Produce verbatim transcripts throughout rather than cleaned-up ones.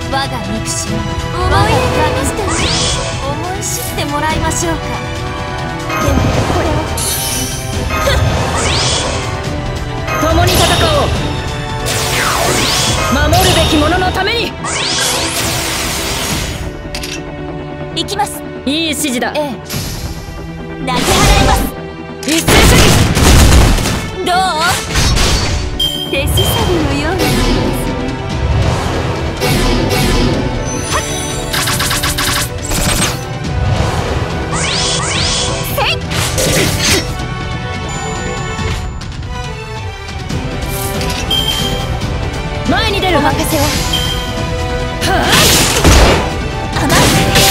我が憎しみ思い入れがありまして思い知ってもらいましょうか。でもこれを共に戦おう。守るべき者のために。 行きます。 いい指示だ。 ええ、投げ払います。 一斉射撃。 どう？手すさびのようになります。 前に出る。 お任せを。はあ、甘い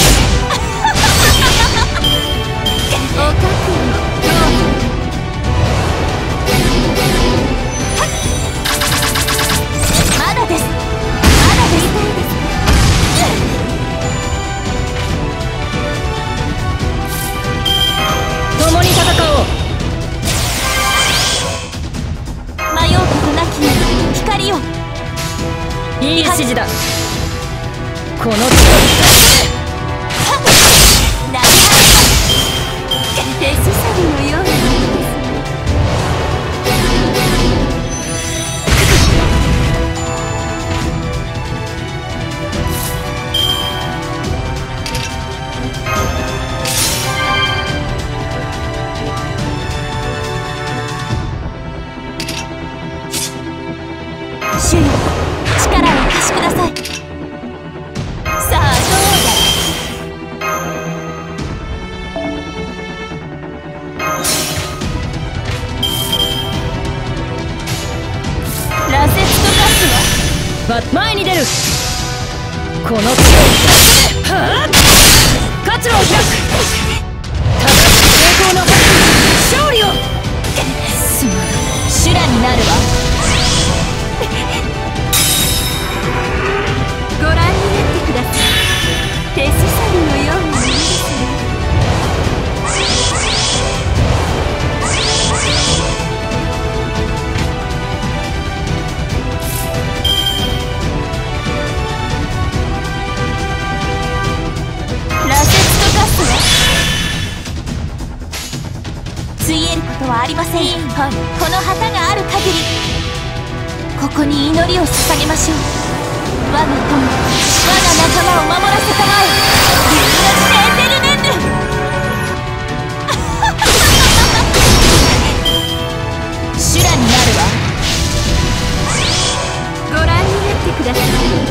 お覚悟どうぞ。まだです。まだです。 共に戦おう。 迷うことなき光を。 いい指示だ。この力。 手すさびのようになりますね。主よ、力を貸しください。さあどうだ。羅刹とガスは前に出る。この力。はあ、活路を開く。正しい成功の勝利を。 すまない。修羅になるわ。ご覧になってください。手すさびのようになりますね。羅刹とガスはついえることはありません。はい、この旗がある限りここに祈りを捧げましょう。我が友、我が仲間を守らせたまえ。竜の地でエテルネンヌ。修羅になるわ。ご覧になってください。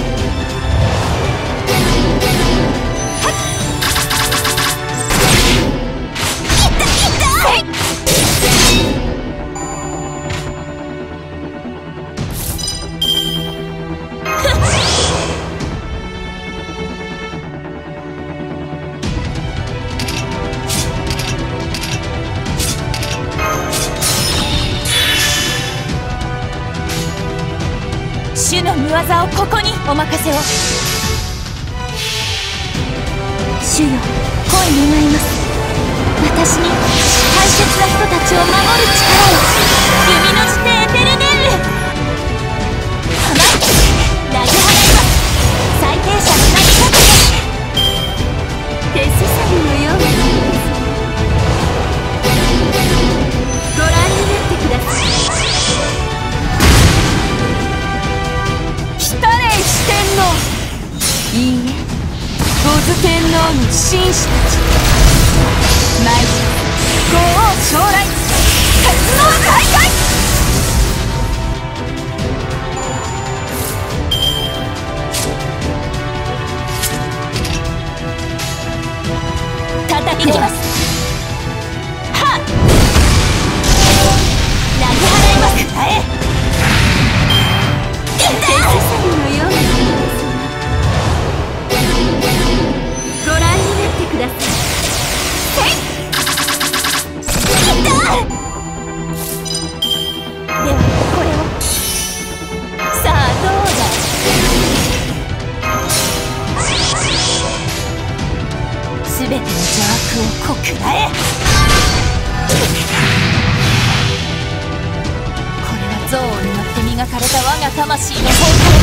主の御業をここにお任せを。主よ、声願います。私に大切な人たちを守る力を。弓の地でエテルネンヌ。甘い。投げ払います。最低者の投げ方です。手すさびのようになります。ご覧になってください。いいえ、五頭天皇の紳士たち。参り、ご王将来、鉄の大会。叩きます。はっ、投げ払います。あえ手すさびのように。ご覧になってください。ではこれを。さあどうだ。すべての邪悪をこくらえ。これは憎悪によって磨かれた我が魂の方向。